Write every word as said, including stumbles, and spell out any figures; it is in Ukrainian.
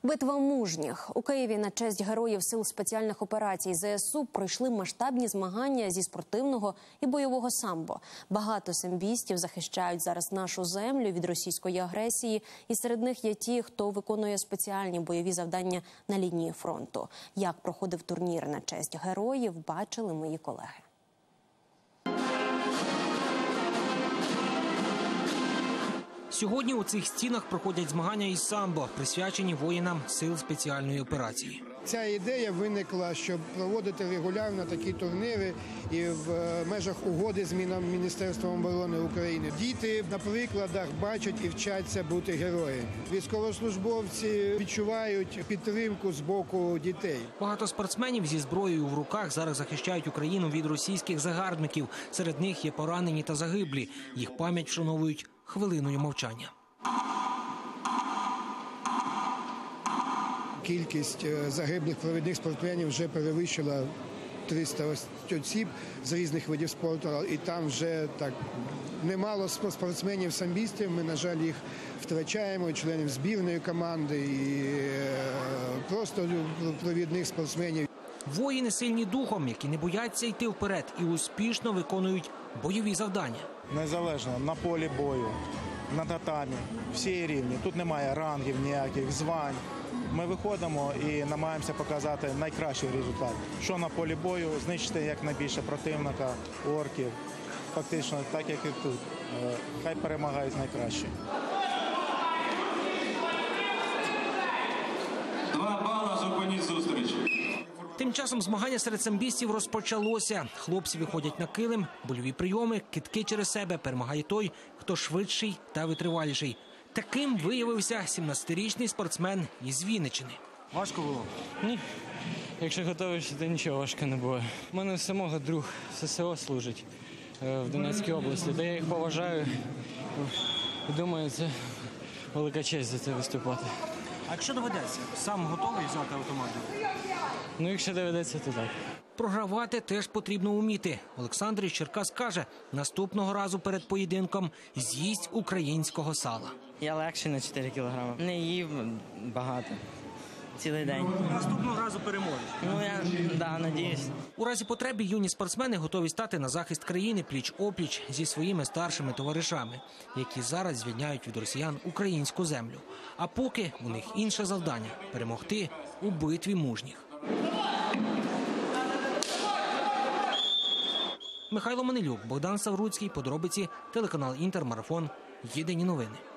Битва мужніх. У Києві на честь героїв Сил спеціальних операцій Зе Ес У пройшли масштабні змагання зі спортивного і бойового самбо. Багато самбістів захищають зараз нашу землю від російської агресії, і серед них є ті, хто виконує спеціальні бойові завдання на лінії фронту. Як проходив турнір на честь героїв, бачили мої колеги. Сьогодні у цих стінах проходять змагання із самбо, присвячені воїнам Сил спеціальної операції. Ця ідея виникла, щоб проводити регулярно такі турніри і в межах угоди з Міністерством оборони України. Діти на прикладах бачать і вчаться бути героями. Військовослужбовці відчувають підтримку з боку дітей. Багато спортсменів зі зброєю в руках зараз захищають Україну від російських загарбників. Серед них є поранені та загиблі. Їх пам'ять вшановують хвилиною мовчання. Кількість загиблих провідних спортсменів вже перевищила триста осіб з різних видів спорту, і там вже так немало спортсменів-самбістів. Ми, на жаль, їх втрачаємо, і членів збірної команди, і просто провідних спортсменів. Воїни сильні духом, які не бояться йти вперед і успішно виконують бойові завдання. Незалежно на полі бою, на татамі, всі рівні. Тут немає рангів ніяких, звань. Ми виходимо і намагаємося показати найкращий результат. Що на полі бою, знищити якнайбільше противника, орків. Фактично так, як і тут. Хай перемагають найкращі. Два бали, зупиніть зустріч. Тим часом змагання серед самбістів розпочалося. Хлопці виходять на килим, больові прийоми, кидки через себе. Перемагає той, хто швидший та витриваліший. Таким виявився сімнадцятирічний спортсмен із Вінниччини. Важко було? Ні. Якщо готуєшся, то нічого важко не буде. У мене самого друг С С О служить в Донецькій області, та я їх поважаю. І думаю, це велика честь за це виступати. А якщо доведеться, сам готовий взяти автомат? Ну, якщо доведеться, то так. Програвати теж потрібно вміти. Олександр із Черкас каже, наступного разу перед поєдинком з'їсть українського сала. Я легший на чотири кілограми. Не їв багато. Цілий день. Наступного разу переможеш? Ну, я, да, надіюсь. У разі потреби юні спортсмени готові стати на захист країни пліч-опліч зі своїми старшими товаришами, які зараз звільняють від росіян українську землю. А поки у них інше завдання – перемогти у битві мужніх. Михайло Манилюк, Богдан Савруцький, подробиці, телеканал «Інтер», Марафон, Єдині новини.